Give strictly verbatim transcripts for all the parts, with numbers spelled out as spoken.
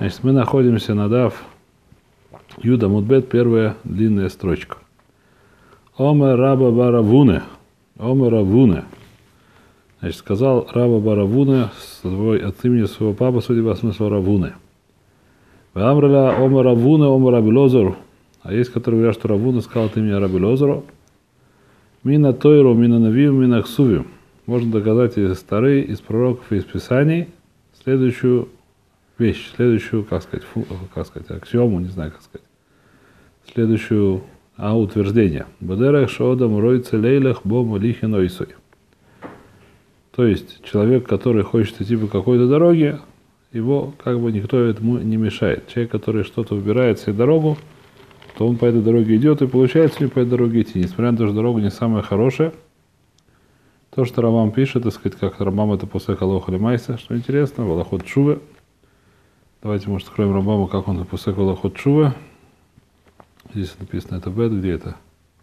Значит, мы находимся на дав Юда Мудбет, первая длинная строчка. Омер Раба Баравуне. Омер Равуне. Значит, сказал Раба Баравуне свой, от имени своего папы, судя по смыслу Равуне. Амрля Омер Равуне, Омер Раби Лозер. А есть, которые говорят, что Равуне сказал от имени Раби Лозеру. Мина Тойру, Мина Навию, Мина Ксувию. Можно доказать из Торы, из пророков и из Писаний следующую вещь, следующую, как сказать, фу, как сказать, аксиому, не знаю, как сказать, следующую а, утверждение. Бадерах шодам ройце лейлах бом лихинойсой. То есть человек, который хочет идти по какой-то дороге, его как бы никто этому не мешает. Человек, который что-то выбирает себе дорогу, то он по этой дороге идет, и получается не по этой дороге идти, несмотря на то, что дорога не самая хорошая. То, что Рамам пишет, так сказать, как Рамам это после Халоха Лемайса, что интересно, Валахот Шуве. Давайте, может, откроем Рамаму, как он после Валахот Шуве. Здесь написано это бет, где это?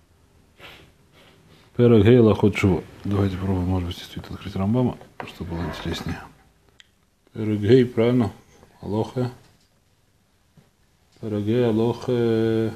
Перагей Лахот Шуве. Давайте попробуем, может быть, действительно открыть Рамбама, чтобы было интереснее. Перагей, правильно? Алоха. Перагей, Алоха.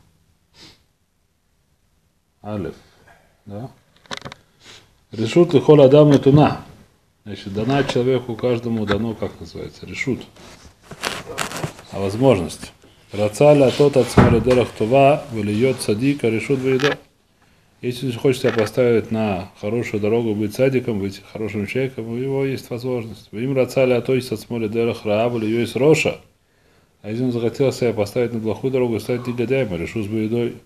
Алеф. Да? Решут ли хол адаму туна. Значит, дана человеку каждому дано, как называется, решут. А возможность. Рацаля тот от смоледерах това выльет садика решут выеда. Если он хочет себя поставить на хорошую дорогу, быть садиком, быть хорошим человеком, у него есть возможность. Им рацаля то есть от смоледерах раа выльет роша. А если он захотел себя поставить на плохую дорогу, стать негодяем, решут с выедой.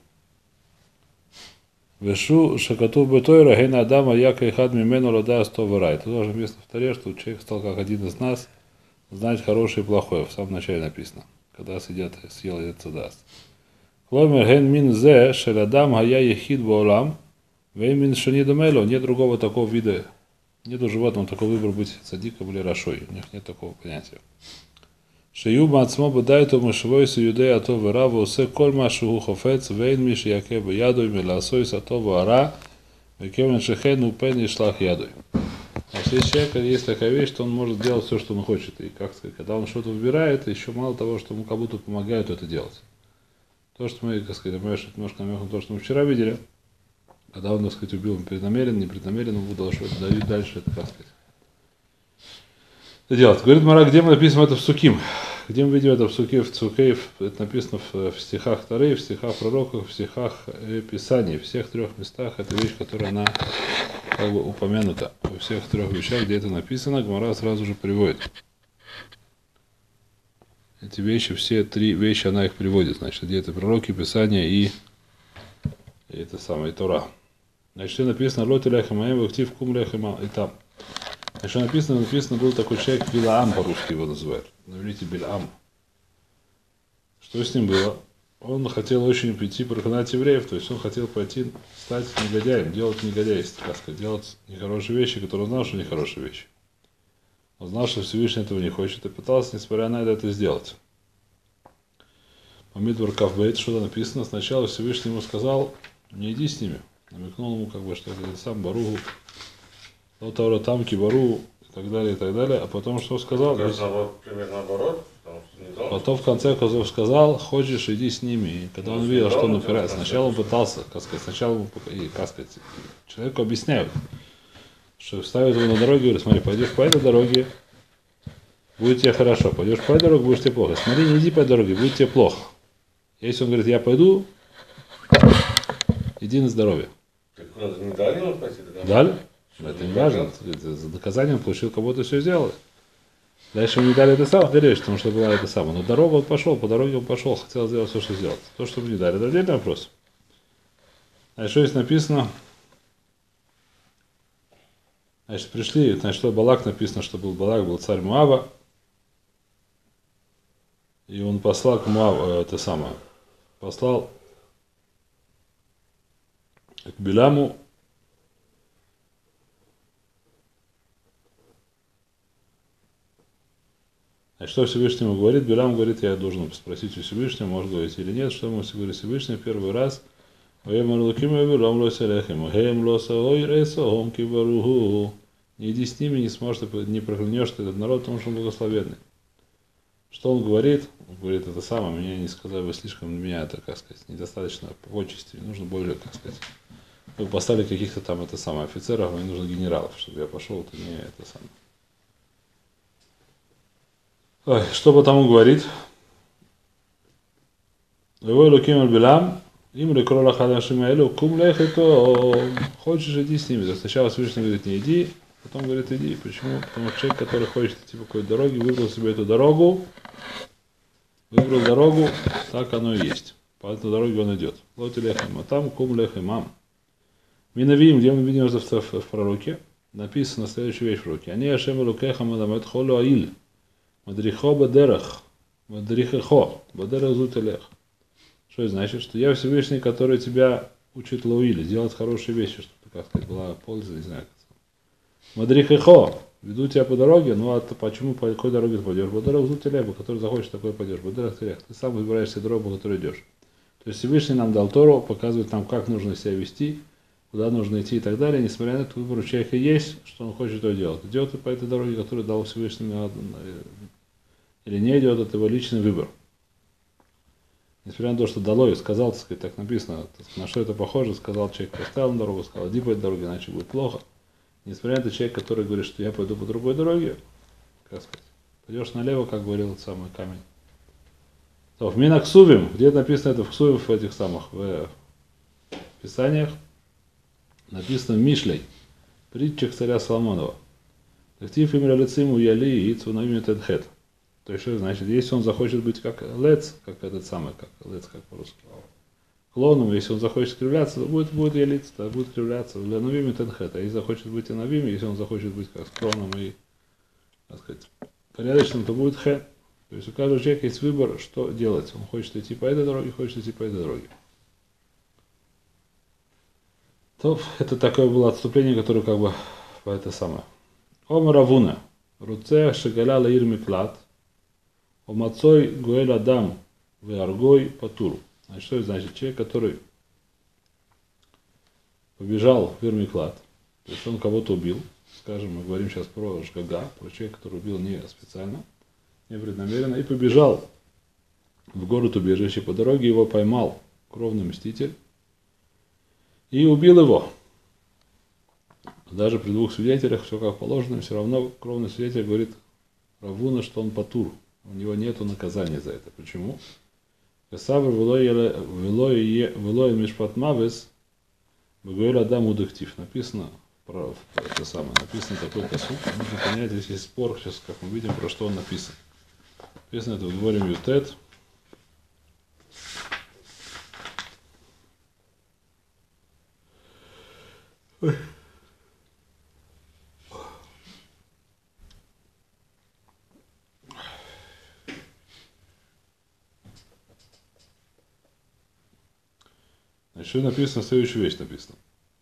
Вешу шакату бетойра гейна адама яка и хад мимену рода сто вырай. Это тоже место в Торе, что человек стал как один из нас знать хорошее и плохое. В самом начале написано, когда сидят съел этот даст. Кломер ген мин зе шелядам гая ехид боолам вейн мин шани домело. Нет другого такого вида, нет у животного такого выбора быть садиком или рашой. У них нет такого понятия. Шеюба отсмо бадайту мышевойсу юдея а то вера вусе коль машу хофец вейн миш яке бы ядой миласойс а то вара векемен шехен упен и шлах ядой. Значит, если человек есть такая вещь, что он может делать все, что он хочет. И как сказать, когда он что-то выбирает, еще мало того, что ему как будто помогают это делать. То, что мы, как сказать, понимаешь, это немножко намек на то, что мы вчера видели, когда он, так сказать, убил преднамеренно, непреднамеренно, он должен давить дальше, это, как сказать, делать. Говорит Мара, где мы написано это в Суким? Где мы видим это в Суке, в Цукей, это написано в, в стихах Торы, в стихах пророков, в стихах э, Писаний. В всех трех местах это вещь, которая она как бы упомянута. Во всех трех вещах, где это написано, Гмара сразу же приводит. Эти вещи, все три вещи она их приводит. Значит, где это пророки, Писания и, и это самое, и Тора. Значит, что написано, лот и ляхем аэм, вахтив кум ляхем и там. Что написано, написано, был такой человек, Билаам по-русски его называют. Навелите Билаам. Что с ним было? Он хотел очень прийти проклинать евреев, то есть он хотел пойти стать негодяем, делать негодяйство, так сказать, делать нехорошие вещи, которые он знал, что нехорошие вещи. Он знал, что Всевышний этого не хочет, и пытался, несмотря на это, это сделать. По Мидбар Кавбейт что-то написано. Сначала Всевышний ему сказал, не иди с ними. Намекнул ему, как бы, что это сам Баругу. Лотаура там, Кибару, и так далее, и так далее. А потом что сказал? Примерно наоборот. Потом в конце концов сказал, хочешь, иди с ними. И когда он видел, что он упирается, сначала он пытался, как сказать, сначала ему, и, как сказать, человеку объясняют, что ставят его на дороге, говорят, смотри, пойдешь по этой дороге, будет тебе хорошо. Пойдешь по этой дороге, будет тебе плохо. Смотри, не иди по этой дороге, будет тебе плохо. Если он говорит, я пойду, иди на здоровье. Так не дали ему пойти? Дали? Это не важно. За доказанием получил, кого-то все сделали. Дальше ему не дали это самое, говоришь, потому что была это самое. Но дорогу он пошел, по дороге он пошел, хотел сделать все, что сделать. То, что ему не дали, это отдельный вопрос. А что здесь написано? Значит, пришли, значит, что Балак написано, что был Балак, был царь Муава. И он послал к Муаву, это самое, послал к Биляму. А что Всевышнему говорит? Билам говорит, я должен спросить у Всевышнего, может говорить или нет. Что ему говорит Всевышний первый раз? Не иди с ними, не сможешь, не проклянешь этот народ, потому что он благословенный. Что он говорит? Он говорит, это самое, меня не сказали, вы слишком для меня это, как сказать, недостаточно почести, нужно более, как сказать, вы поставили каких-то там, это самое, офицеров, мне нужно генералов, чтобы я пошел, это не это самое. Ой, что потому говорит? Его Луким Аль-Билам, им рекрола Хадашима Элю, кум лех это, хочешь иди с ними. Сначала Всевышний говорит, не иди, потом говорит, иди. Почему? Потому что человек, который хочет идти по какой-то дороге, выбрал себе эту дорогу, выбрал дорогу, так оно и есть. По этой дороге он идет. Лоти лех им, а там кум лех имам. Минавим, где мы видим это в, в, в пророке, написано следующая вещь в пророке. Они Ашем Элукеха Мадамет Холу Аиль, Мадрихо Бадерах, Мадрихехо, Бадерах Зутелех. Что это значит? Что я Всевышний, который тебя учит лауили, делать хорошие вещи, чтобы, как сказать, была польза, не знаю. Мадрихехо, веду тебя по дороге, ну а почему, по какой дороге ты пойдешь? По дороге Зутелех, который захочешь, такой пойдешь. Бадерах Телех. Ты сам выбираешь себе дорогу, по которой идешь. То есть Всевышний нам дал Тору, показывает нам, как нужно себя вести, куда нужно идти и так далее, несмотря на это, выбор у человека есть, что он хочет то делать. Идет по этой дороге, которую дал Всевышний, или не идет, это его личный выбор. Несмотря на то, что дало и сказал, так сказать, так написано, на что это похоже, сказал человек, поставил на дорогу, сказал, иди по этой дороге, иначе будет плохо. Несмотря на это, человек, который говорит, что я пойду по другой дороге, как сказать, пойдешь налево, как говорил этот самый камень. То, в Минаксувим, где написано это в Ксувим, в этих самых, в Писаниях, написано в Мишлей, притчах царя Соломонова. Тактив им лициму яли и цунамим тедхет. То есть, что значит, если он захочет быть как лец, как этот самый, как лец, как по-русски, клоном, если он захочет кривляться, то будет, будет ялиться, то будет кривляться. Для навим и тедхет. А если захочет быть и навим, если он захочет быть как клоном и, так сказать, порядочным, то будет хэ. То есть у каждого человека есть выбор, что делать. Он хочет идти по этой дороге, хочет идти по этой дороге. То это такое было отступление, которое как бы по это самое. Омар Равуна. Руцех шегаля лаир миклат. Омацой гуэль адам веаргой патуру. Значит, что это значит? Человек, который побежал в Ирмиклад, то есть он кого-то убил. Скажем, мы говорим сейчас про Шгага, про человека, который убил не специально, непреднамеренно, и побежал в город убежище. По дороге его поймал кровный мститель и убил его. Даже при двух свидетелях все как положено, все равно кровный свидетель говорит Равуна, что он патур. У него нет наказания за это. Почему? Касавр велой мишпат мавес бгуэль адам удыхтив. Написано про это самое, написано такой косук. Нужно понять, здесь есть спор, сейчас как мы видим, про что он написан. Написано это в Дворим Ютет. Ой. Еще написано, следующая вещь написана.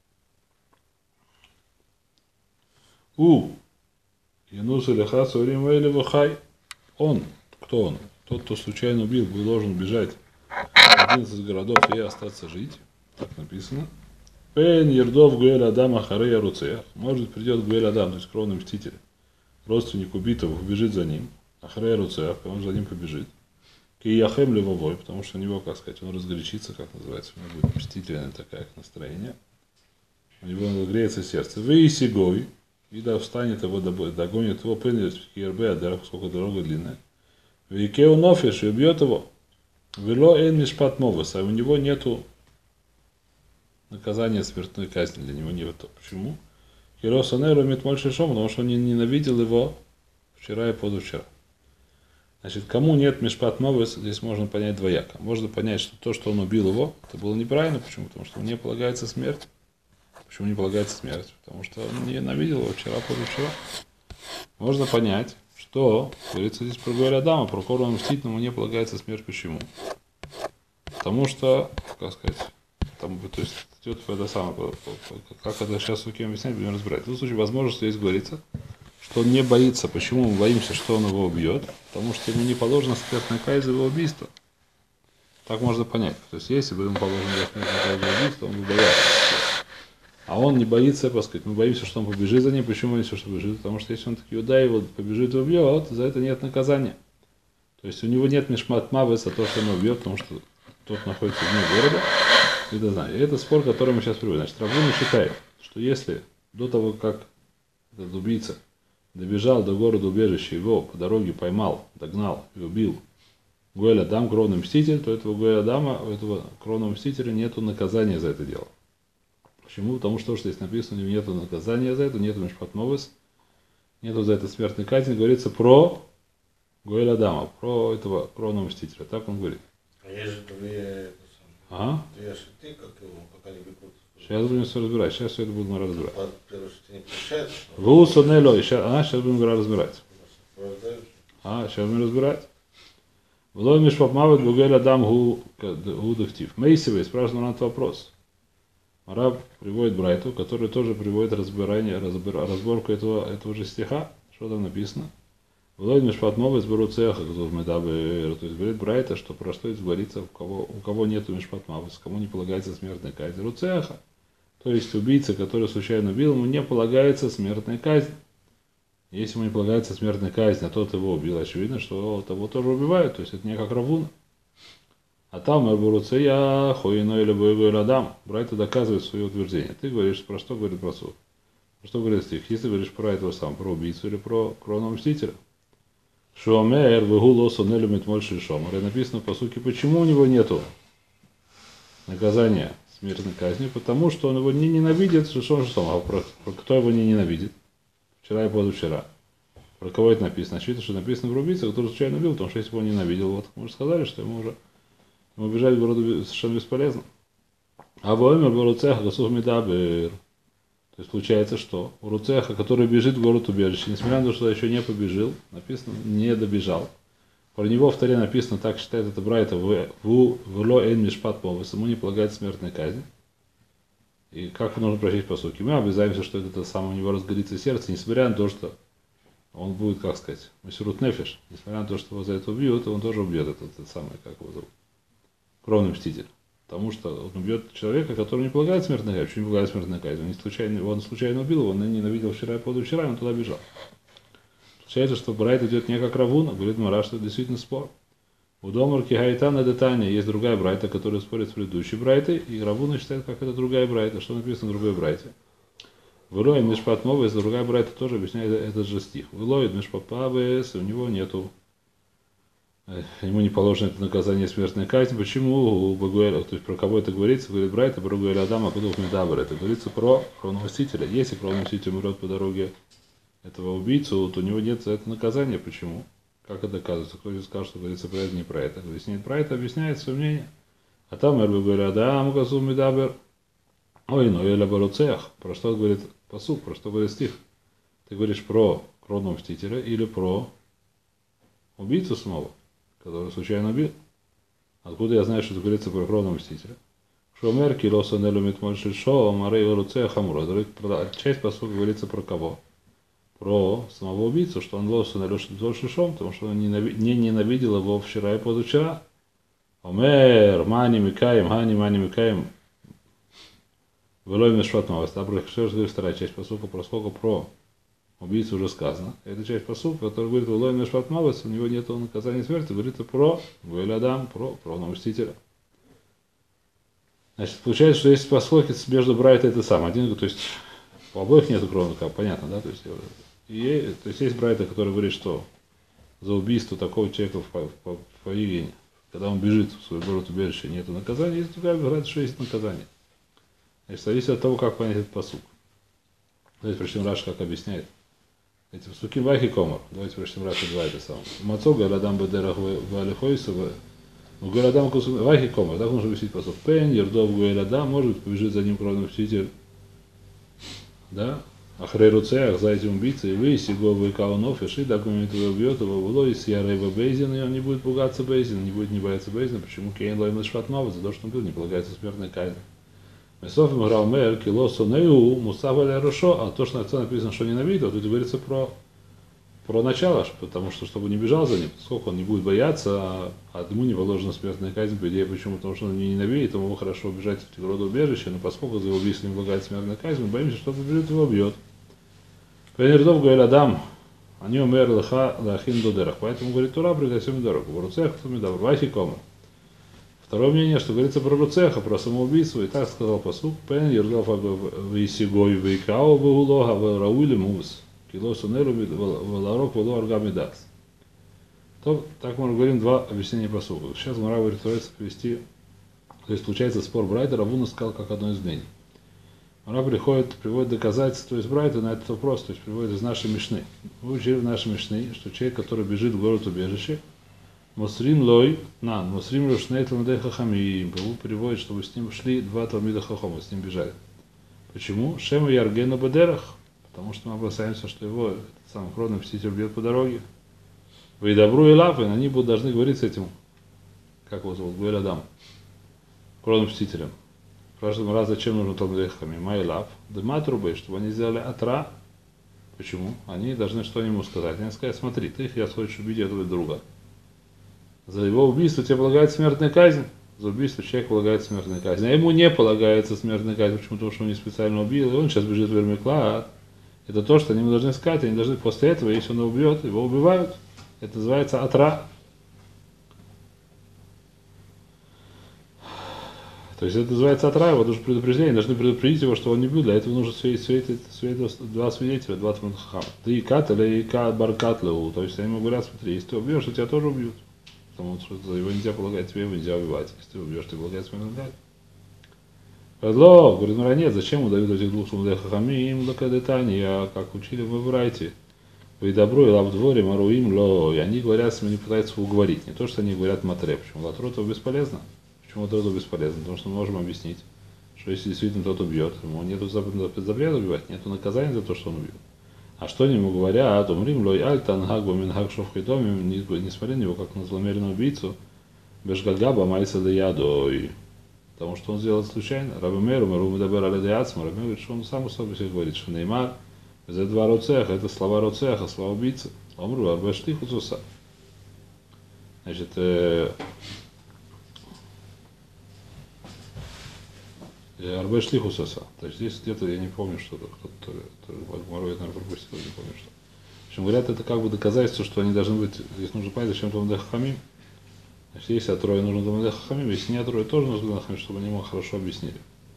У Януса Леха Сорим Вейли Вахай. Он, кто он? Тот, кто случайно убил, был должен бежать в один из городов и остаться жить. Так написано. Пен Ердов Гуэль Адам Ахарея Руцех. Может придет Гуэль Адам, то есть кровный мститель, родственник убитого, убежит за ним. Ахарея Руцех, он за ним побежит. Кияхем левовой, потому что у него, как сказать, он разгорячится, как называется, у него будет мстительное такое настроение. У него нагреется сердце. Вы и сигой, и да встанет его, догонит его, принят в Кирбе, а сколько дорога длинная. Викеу нофиш и убьет его. Вело эн мишпат мовес, а у него нету наказания смертной казни, для него нету. Почему? Киросанеру имеет больше шома, потому что он ненавидел его вчера и позавчера. Значит, кому нет мишпат мовес, здесь можно понять двояко. Можно понять, что то, что он убил его, это было неправильно. Почему? Потому что мне полагается смерть. Почему не полагается смерть? Потому что он ненавидел его вчера, позавчера. Можно понять, что, говорится здесь про Гуэль Адама, про кровного мстительного не полагается смерть. Почему? Потому что, как сказать, там, то есть, идет это самое, как это сейчас у кем объяснять, будем разбирать. В том случае, возможно, что здесь говорится, что он не боится. Почему мы боимся, что он его убьет? Потому что ему не положена смертная казнь за его убийство. Так можно понять. То есть, если бы ему положена смертная казнь за убийство, он бы боялся. А он не боится, так сказать, мы боимся, что он побежит за ним. Почему боимся, что побежит? Потому что если он таки да, его побежит и убьет, за это нет наказания. То есть у него нет мишмат мавеса, то, что он убьет, потому что тот находится вне города. Это, знаю. И это спор, который мы сейчас приводим. Значит, Равуна считает, что если до того, как этот убийца добежал до города убежища, его по дороге поймал, догнал и убил Гоэль Адам, кровный мститель, то этого Гоэль Адама, у этого кровного мстителя нету наказания за это дело. Почему? Потому что, что здесь написано, у него нету наказания за это, нету мишпат мовес, нету за это смертной казни, говорится про Гоэль Адама, про этого кровного мстителя. Так он говорит. А есть же две, Ага. две шиты, как его, как они бегут. Сейчас будем все разбирать. Сейчас все это будем разбирать. По первой шите не прощается. Вусонело, а сейчас будем разбирать. Сопровождающий. А, сейчас будем разбирать. Влой мишпат мавет Гоэль Адам гу дехтив. Мейсивей спрашивает на этот вопрос. Раб приводит Брайту, который тоже приводит разбирание, разбор, разборку этого, этого же стиха. Что там написано? Влой мишпат мавет беру цеха, то есть говорит Брайта, что про что это говорится, у кого, у кого нету мишпат мавет, кому не полагается смертная казнь. Руцеха. То есть убийца, который случайно убил, ему не полагается смертная казнь. Если ему не полагается смертная казнь, а тот его убил, очевидно, что того тоже убивают. То есть это не как Равуна. А там Эрбуруцея, Хоино или Боегой Адам. Брайта доказывает свое утверждение. Ты говоришь, про что говорит про суд? Про что говорит стих? Если ты говоришь про этого сам, про убийцу или про кровного мстителя. Шуамер, Вегуло, Сонелюмит, Мольши, Шомар. И написано по сути, почему у него нету наказания смертной казни, потому что он его не ненавидит, Шишом Шишом. А про, про кто его не ненавидит? Вчера и позавчера. Про кого это написано? Очевидно, что написано про убийцу, который случайно убил, потому что если бы он ненавидел, вот мы уже сказали, что ему уже ему бежать в городу совершенно бесполезно. А воимер в Руцеха Гасух Медабер. То есть получается, что у Руцеха, который бежит в город убежище, несмотря на то, что еще не побежал, написано, не добежал. Про него в Таре написано, так считает это Брайта, в Вло Эйн Мишпат Мовес, ему не полагается смертная казнь. И как нужно прочесть по сути? Мы обязаемся, что это самое у него разгорится сердце, несмотря на то, что он будет, как сказать, Месирут Нефиш, несмотря на то, что его за это убьют, он тоже убьет этот, этот самый, как его зовут, кровный мститель. Потому что он убьет человека, который не полагает смертной казни. Почему не полагает смертной казни? Он, не случайно, он случайно убил его, он ненавидел вчера и позавчера, и он туда бежал. Получается, что Брайт идет не как Равуна, говорит Мара, что это действительно спор. У Домарки Гайтана Детания есть другая Брайта, которая спорит с предыдущей Брайтой, и Равуна считает, как это другая Брайта. Что написано в другой Брайте? В Илоид Мишпат Мовес, другая Брайта тоже объясняет этот же стих. В Илоид Мишпат Павес, у него нету, ему не положено это наказание смертной казни. Почему? У Багуэля, то есть про кого это говорится, говорит Брайта, про Багуэля Адама, Кудов Медабр. Это говорится про кровного мстителя. Если кровный мститель умрет по дороге этого убийцу, то у него нет за это наказания. Почему? Как это доказывается? Кто-то скажет, что говорится про это, не про это. Объясняет про это, объясняет свое мнение. А там Багуэля Адам, Кудов Медабр. Ой, ну или Баруцех. Про что говорит пасук, про что говорит стих? Ты говоришь про кровного мстителя или про убийцу самого, который случайно убил? Откуда я знаю, что это говорится про кровного мстителя? Шомер килоса не любит мольши шо, марей Баруцех хамура. Часть пасука говорится про кого? Про самого убийцу, что он лоса не любит мольши шо, потому что он не ненавидел его вчера и позавчера. Омер, мани микаем, хани мани микаем. Велой Мишпат Мавес. Вторая часть посука, поскольку про убийцу уже сказано. Это часть посука, которая говорит, Велой Мишпат Мавес, у него нет наказания смерти, говорит про Гоэль Адам, про кровного мстителя. Значит, получается, что есть поскольку между Брайта это сам. Один, то есть по обоих нету кровного, понятно, да? То есть, и, то есть есть Брайта, который говорит, что за убийство такого человека в, по, по, по Ирине, когда он бежит в свой город убежище, нет наказания, есть другая Брайта, что есть наказание. Значит, зависит от того, как понять этот пасук. Давайте прочтем Раш, как объясняет. Эти пасуки Вахи Комар. Давайте прочтем Раш, два это самое. Мацо Галадам Бедерах Валихойса в Галадам Вахи Комар. Так нужно объяснить пасук. Пен, Ердов Галадам, может быть, побежит за ним кровный мститель. Да? Ахрей Руцеях, за этим убийцей, вы, Сиговый Каунов, и Шида, как его убьет, его было, и Сьярейба Бейзин, и он не будет пугаться Бейзина, не будет не бояться Бейзина. Почему? Кейн Лойм Лешпат Мава, за то, что он бил, не полагается смертная казнь. Месофим Граумер, Килосу Неу, Мусава Рушо, а то, что написано, что ненавидит, вот это говорится про, про начало, потому что, чтобы не бежал за ним, сколько он не будет бояться, а, а ему не положена смертная казнь, по идее, почему? Потому что он не ненавидит, ему хорошо бежать в градоубежище, но поскольку за его убийство не полагается смертная казнь, мы боимся, что побежит, его убьет. Пенердов Гоэль Адам, Они умер леха лахин додерах. Поэтому говорит Тура, пригласим дорогу. Варуцех, тумидавр, вахи кома. Второе мнение, что говорится про Руцеха, про самоубийство, и так сказал посук, пен ердов вейсигой вейкао вегулога врауили мус, кило сунеру валарок валу аргамидас. То, так мы говорим два объяснения посука. Сейчас Мара говорит, старается привести, то есть получается спор Брайта, Равуна сказал как одно из мнений. Мара приходит, приводит доказательства из Брайта на этот вопрос, то есть приводит из нашей Мишны. Мы учили в нашей Мишны, что человек, который бежит в город убежище, Мосрим лой, на, Мосрим лой шней талмидей хахамим. Павел переводит, чтобы с ним шли два талмида хахама, с ним бежали. Почему? Шема яргена бадерах. Потому что мы опасаемся, что его этот самый кровный мститель бьет по дороге. Вы добру и лав, и они будут должны говорить с этим, как его зовут, Гуэль Адам, кровным мстителем. Спрашиваем раз, зачем нужно талмидей хахамим? Май лав, дематрубей, чтобы они сделали атра. Почему? Они должны что ему сказать? Они сказать, смотри, ты я хочешь убить этого друга. За его убийство тебе полагается смертная казнь. За убийство человек полагается смертная казнь. А ему не полагается смертная казнь. Почему? Потому что он не специально убил, и он сейчас бежит в Эрмиклад. Это то, что они ему должны сказать. Они должны после этого, если он его убьет, его убивают. Это называется атра. То есть это называется атра, его нужно предупреждение, должны предупредить его, что он не убил. Для этого нужно все, все, это, все это, два свидетеля, два тмунхахама. Ты и кат или и кат баркатлеу. То есть они ему говорят, смотри, если ты убьешь, то тебя тоже убьют. Потому что его нельзя полагать, тебе его нельзя убивать. Если ты убьешь, ты полагаешь смертную казнь. Подло, говорит, ну нет, зачем ему дают этих двух сумдей хахамим, лакадетания, как учили мы в Райте. Вы добро и лав дворе, маруим ло. И они говорят, они пытаются уговорить. Не то, что они говорят матре. Почему? Латроту бесполезно. Почему латроту бесполезно? Потому что мы можем объяснить, что если действительно тот убьет, ему нету запрета убивать, нету наказания за то, что он убьет. А что они ему говорят? Умрим лой аль тангаг бамингаг шовхитомим, несмотря на него как на злонамеренного убийцу, бешгагаба майса даядой. Потому что он сделал случайно. Раби Мейр, Меру Медабер Алядеяцма, Раби Мейр говорит, что он сам собой себе говорит, что Неймар, за два роцеха, это слова роцеха, слова убийцы. Омру, арбашти хуцуса. Значит, э, Арбе шлихусаса. То есть здесь где-то, я не помню, что кто-то, Морой, наверное, пропустил, не помню, что. В общем, говорят, это как бы доказательство, что они должны быть, здесь нужно понять, зачем Талмидей хахамим. Значит, если от трое нужно Талмидей хахамим, если не от трое, тоже нужно Талмидей хахамим, чтобы они ему хорошо объяснили.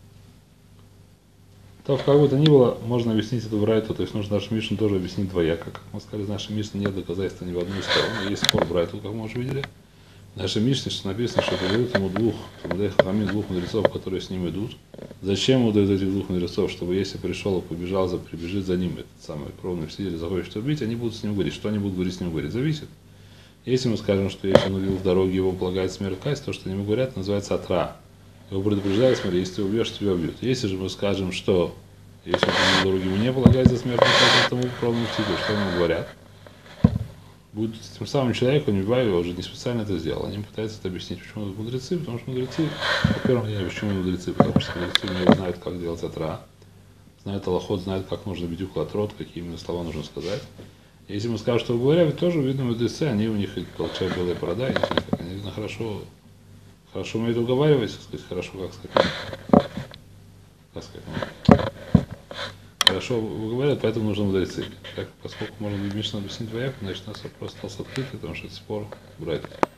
То, как бы то ни было, можно объяснить это в Брайту, то есть нужно нашу Мишну тоже объяснить двояко. Как мы сказали, в нашей Мишне нет доказательства ни в одну сторону, есть спор Брайту, как мы уже видели. В нашей Мишне написано, что дают ему двух, Талмидей хахамим, двух мудрецов, которые с ним идут. Зачем ему дают этих двух мудрецов? Чтобы если пришел и побежал, за, прибежит за ним этот самый кровный мститель, захочет убить, они будут с ним говорить. Что они будут говорить с ним говорить? Зависит. Если мы скажем, что если он убил в дороге, его полагает смерть казнь, то, что они ему говорят, называется атра. Его предупреждают, смотри, если ты убьешь, тебя убьют. Если же мы скажем, что если он убил в дороге, ему не полагается смерть казнь, тому кровному мстителю, что они ему говорят? Будет тем самым человеком, не убивая его, уже не специально это сделал. Они пытаются это объяснить, почему мудрецы, потому что мудрецы, во-первых, я почему мудрецы, потому что мудрецы не знают, как делать атра, знают алахот, знают, как нужно бить уклотрот, какие именно слова нужно сказать. И если мы скажем, что говорят, тоже видно мудрецы, они у них получают белые провода, они, они видно, хорошо, хорошо умеют уговаривать, так сказать, хорошо, как сказать, как сказать, хорошо говорят, поэтому нужны мудрецы. Так, поскольку можно Мишну объяснить двояко, значит у нас вопрос остался открытый, потому что это спор Брайта.